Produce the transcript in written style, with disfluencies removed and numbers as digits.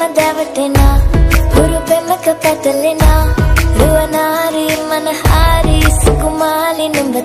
දැවටෙනා හුරු පෙමක පැටලෙනා රුවනාරි මනහාරි සුකුමාලි නුඹ